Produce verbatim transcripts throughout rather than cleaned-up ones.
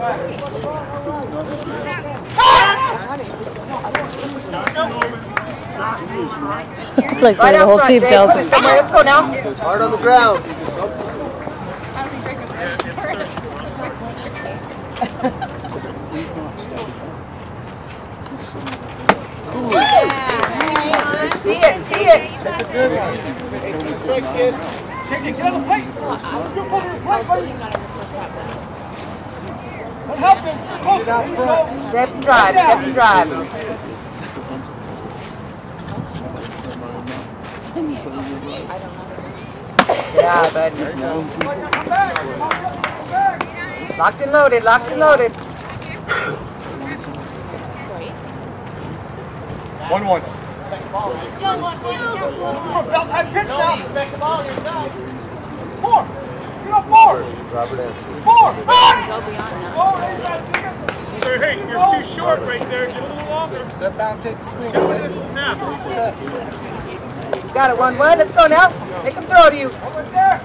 Like right the whole front, team Jay. tells Put it me. somewhere. Let's go now. Hard on the ground. See it, see it. That's a good one. Hey, sweet strikes, kid. J J, get on the plate. Get on the plate, buddy. Help him. Closer. Step and drive, step and drive. Yeah, buddy. Locked and loaded, locked and loaded. One one. Belt type pitch now. Expect the ball yourself. Four. Get up four. Drop it in. Four. Sir, hey, you're too short right there. Get a little longer. Step down, take the screen. Snap. Got it, one one. Let's go now. Make him throw to you. Over there.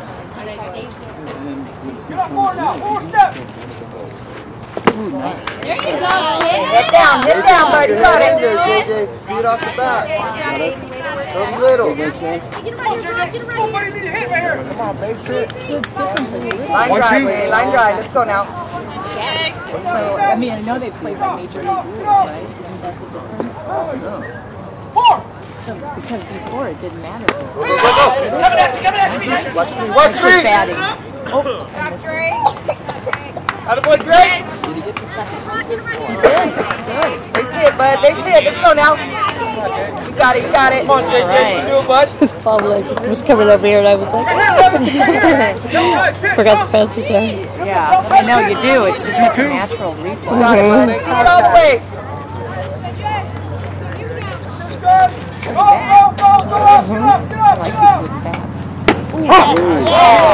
Get up four now. Four step. Ooh, nice. There you go, Head down, head down, bud. You got Get there, it. J J. See it off the bat. Something little. Makes sense. Get him right here, get him right here. Somebody need to hit right here. Come on, base hit. So it's different for the little. Line drive, Ray. Line drive. Let's go now. So, I mean, I know they play by major league rules, right? Isn't that the difference? Four. So, because before it didn't matter. Coming at you, coming at you. Watch me. Watch for batting. Oh, I missed it. Attaboy, Greg. Did he get the second? Get him right He here. did. Good. They see it, bud. They see it. Let's go now. You got it, you got it. Come on, J J. Right. Do it, bud. This Bob like was coming over here and I was like, forgot the fence was there. Yeah, I know you do. It's just such a natural reflex. Got it, bud. See it all the way. Go, go, go, go up, get up, get I up, like get these up. wooden bats. Yeah.